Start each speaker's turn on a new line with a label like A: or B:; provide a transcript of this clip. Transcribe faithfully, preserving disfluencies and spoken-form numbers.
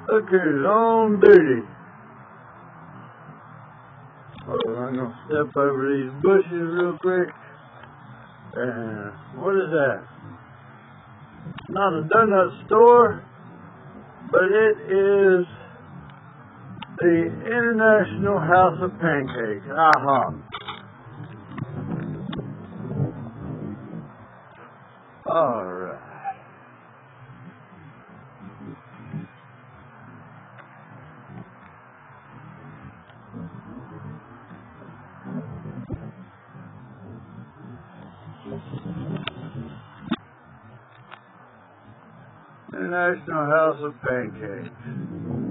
A: Look who's on duty. Oh, I'm gonna step over these bushes real quick. And what is that? Not a donut store, but it is the International House of Pancakes. Aha. Alright. International House of Pancakes.